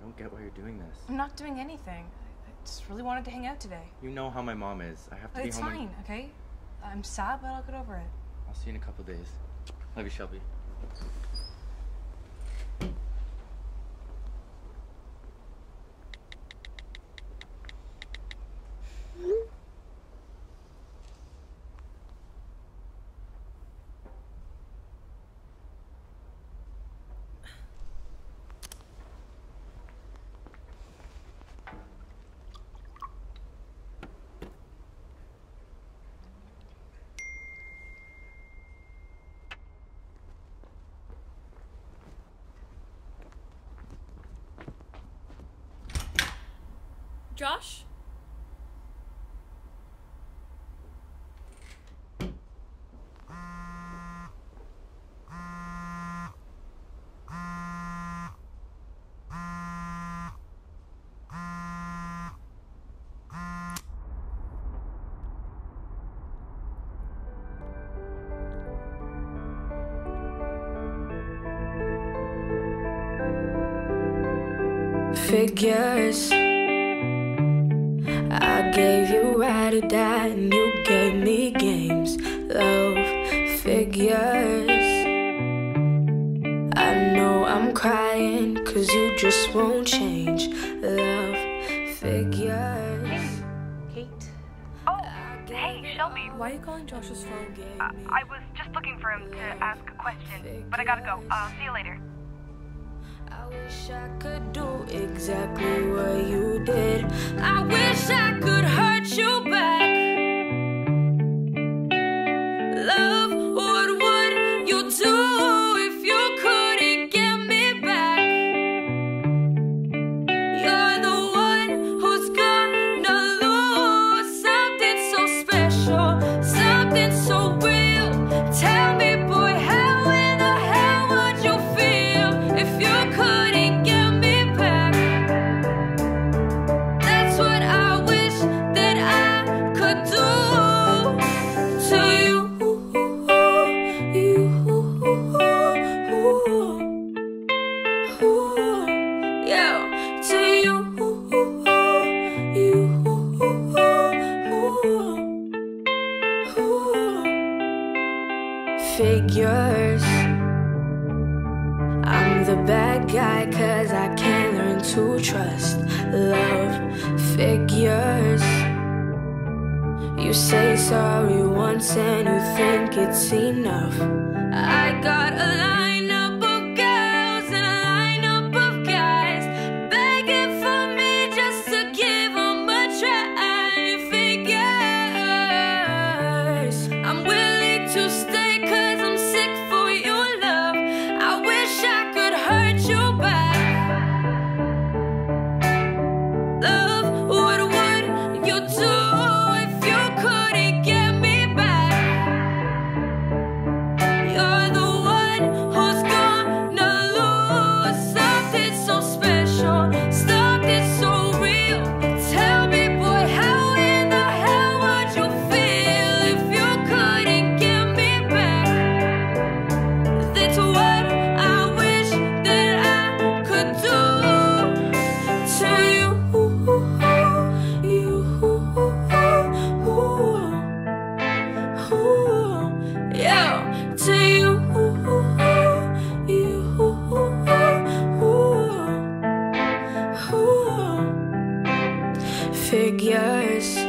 don't get why you're doing this. I'm not doing anything. I just really wanted to hang out today. You know how my mom is. I have to be home. It's fine, okay? I'm sad, but I'll get over it. I'll see you in a couple days. Love you, Shelby. Josh? Figures. I gave you ride or die and you gave me games. Love figures. I know I'm crying cause you just won't change. Love figures. Kate? Oh, hey, Shelby. Why are you calling Josh's phone? I was just looking for him to ask a question, but I gotta go. See you later. I wish I could do exactly what you did. I wish I could hurt you back. Love, what would you do if you couldn't get me back? You're the one who's gonna lose something so special, something so real. Tell me, boy, how in the hell would you feel if you couldn't get me back? That's what I wish that I could do to you. Yeah, to you. Figures. I'm the bad guy cause I can't learn to trust. Love figures. You say sorry once and you think it's enough. I got a lineup of girls and a lineup of guys begging for me just to give them a try. Figures. I'm willing to stay cause I'm sick for your love. I wish I could hurt you back. Love, what would you do if you couldn't get me back? You're the one who's gonna lose something so special, something so real. Tell me, boy, how in the hell would you feel if you couldn't get me back? That's what I wish that I could do to you. Yeah, to you. Figures.